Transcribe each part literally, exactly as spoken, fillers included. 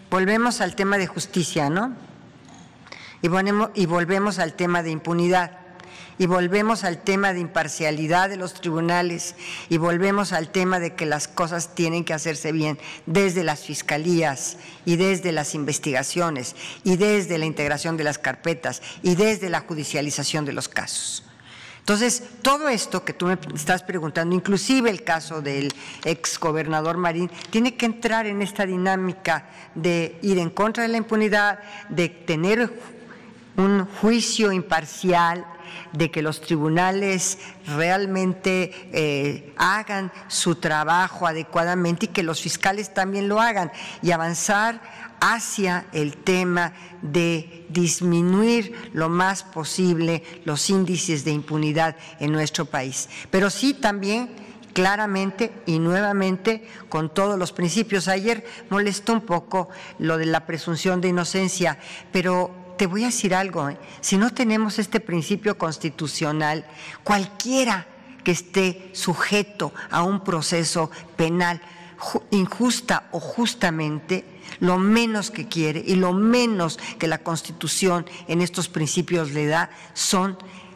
volvemos al tema de justicia, ¿no? Y, volvemos, y volvemos al tema de impunidad. Y volvemos al tema de imparcialidad de los tribunales y volvemos al tema de que las cosas tienen que hacerse bien desde las fiscalías y desde las investigaciones y desde la integración de las carpetas y desde la judicialización de los casos. Entonces, todo esto que tú me estás preguntando, inclusive el caso del exgobernador Marín, tiene que entrar en esta dinámica de ir en contra de la impunidad, de tener un juicio imparcial, de que los tribunales realmente eh, hagan su trabajo adecuadamente y que los fiscales también lo hagan y avanzar hacia el tema de disminuir lo más posible los índices de impunidad en nuestro país. Pero sí también claramente y nuevamente con todos los principios. Ayer molestó un poco lo de la presunción de inocencia, pero te voy a decir algo, ¿eh? Si no tenemos este principio constitucional, cualquiera que esté sujeto a un proceso penal injusta o justamente, lo menos que quiere y lo menos que la Constitución en estos principios le da son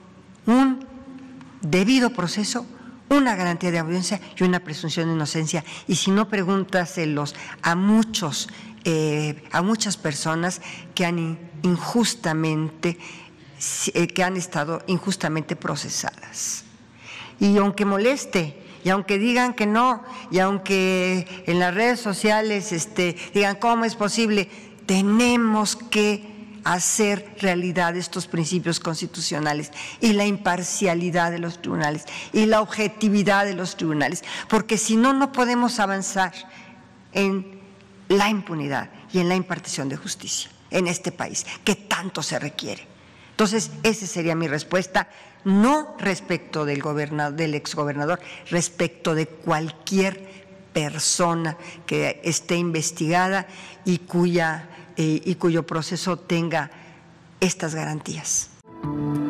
un debido proceso, una garantía de audiencia y una presunción de inocencia. Y si no, pregúntaselos a muchos, eh, a muchas personas que han injustamente, eh, que han estado injustamente procesadas. Y aunque moleste, y aunque digan que no, y aunque en las redes sociales este, digan cómo es posible, tenemos que hacer realidad estos principios constitucionales y la imparcialidad de los tribunales y la objetividad de los tribunales, porque si no, no podemos avanzar en la impunidad y en la impartición de justicia en este país, que tanto se requiere. Entonces, esa sería mi respuesta, no respecto del gobernador, del exgobernador, respecto de cualquier persona que esté investigada y cuya eh, y cuyo proceso tenga estas garantías.